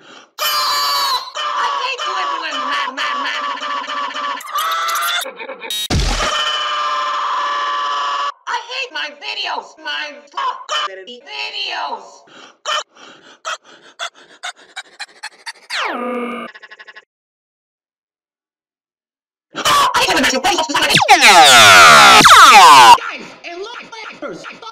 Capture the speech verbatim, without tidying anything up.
I hate you everyone. Man, man, man. I hate my videos. My videos. I hate my videos. Guys, and like first.